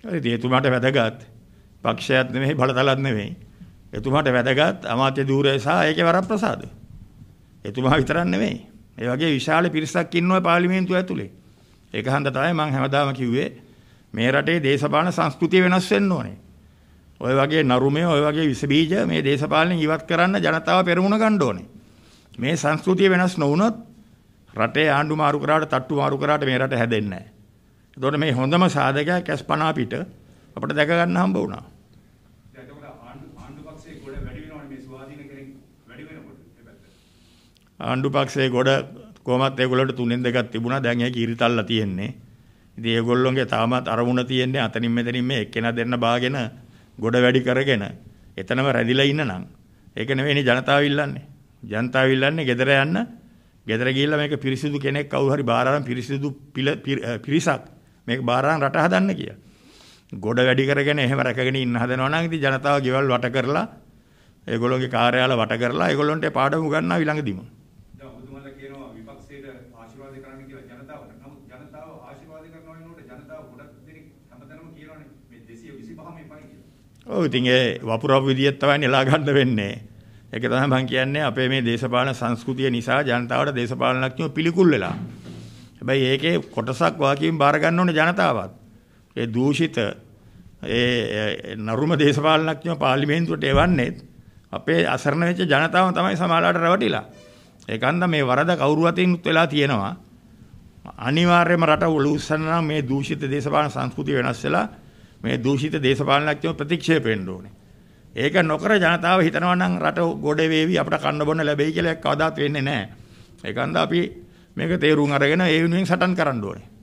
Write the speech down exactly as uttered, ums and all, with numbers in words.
ඉතින් එතුමාට වැදගත් පක්ෂයක් නෙමෙයි බලතලත් නෙමෙයි. එතුමාට වැදගත් අමාත්‍ය ධූරය සහ ඒකේ වරප්‍රසාද. එතුමා විතරක් නෙමෙයි. ඒ වගේ විශාල පිරිසක් ඉන්නවා පාර්ලිමේන්තුව ඇතුලේ. ඒක හන්ද තමයි මම හැමදාම කිව්වේ මේ රටේ දේශපාලන සංස්කෘතිය වෙනස් වෙන්න ඕනේ. ඔය වගේ නරුමේ ඔය වගේ විස බීජ මේ දේශපාලනයෙන් ඉවත් කරන්න ජනතාව පෙරමුණ ගන්න ඕනේ. මේ සංස්කෘතිය වෙනස් නොවුනොත් රටේ ආණ්ඩු මාරු කරාට තට්ටු මාරු කරාට මේ රට හැදෙන්නේ නැහැ. ඒතකොට මේ හොඳම සාධකයක් කැස් පනා පිට අපිට දැක ගන්න හම්බ වුණා. දැන් එතකොට ආණ්ඩු ආණ්ඩු පක්ෂයේ ගොඩ වැඩි වෙනවනේ මේ ස්වාධීන කෙනෙක් වැඩි වෙනකොට ඒ පැත්ත. ආණ්ඩු පක්ෂයේ ගොඩ කොහොමත් ඒගොල්ලන්ට තුනෙන් දෙකක් තිබුණා. දැන් ඒක ඉරිතල්ලා තියෙන්නේ. ඉතින් ඒගොල්ලොන්ගේ තාමත් අරමුණ තියෙන්නේ අතනින් මෙතනින් මේ එක්කෙනා දෙන්න බාගෙන ගොඩ වැඩි කරගෙන එතනම රැඳිලා ඉන්න නම් ඒක නෙවෙයිනේ ජනතාව ඉල්ලන්නේ. ජනතාව ඉල්ලන්නේ ගෙදර යන්න. ගෙදර ගිහිල්ලා මේක පිරිසිදු කෙනෙක් කවුරු හරි බාර අරන් පිරිසිදු පිරිසක් මේක බාර අරන් රට හදන්න කියලා. ගොඩ වැඩි කරගෙන එහෙම රැකගෙන ඉන්න හදනවා නම් ඉතින් ජනතාව ගෙවල් වට කරලා ඒගොල්ලෝගේ කාර්යාල වට කරලා ඒගොල්ලොන්ට පාඩම උගන්වනවා ඊළඟදිම. දැන් ඔබතුමාලා කියනවා විපක්ෂයට ආශිර්වාද කරන්න කියලා ජනතාවට. නමුත් ජනතාව ආශිර්වාද කරනවා වෙනකොට ජනතාව ගොඩක් දෙනෙක් හැමතැනම කියනවානේ මේ දෙසිය විසිපහම එපයි කියලා. ඔව් ඉතින් ඒ වපුරපු විදියට තමයි නෙලා ගන්න වෙන්නේ. ඒක තමයි මම කියන්නේ අපේ මේ දේශපාලන සංස්කෘතිය නිසා ජනතාවට දේශපාලනඥයෝ පිළිකුල් වෙලා. හැබැයි ඒකේ කොටසක් වාකියෙන් බාර ගන්න ඕනේ ජනතාවත්. ඒ දූෂිත ඒ නරුම දේශපාලනඥයෝ පාර්ලිමේන්තුවට එවන්නේ අපේ අසරණ වෙච්ච ජනතාව තමයි සමාජලාට රැවටිලා. ඒකන්ද මේ වරද කවුරු අතිනුත් වෙලා තියෙනවා. අනිවාර්යයෙන්ම රට උලුස්සන නම් මේ දූෂිත දේශපාලන සංස්කෘතිය වෙනස් වෙලා මේ දූෂිත දේශපාලනඥයෝ ප්‍රතික්ෂේප වෙන්න ඕනේ. ඒක නොකර ජනතාව හිතනවා නම් රට ගොඩ වේවි අපිට කන්න බොන්න ලැබෙයි කියලා කවදාත් වෙන්නේ නැහැ. ඒකන්ද අපි මේක තේරුම් අරගෙන ඒ වෙනුවෙන් සටන් කරන්න ඕනේ.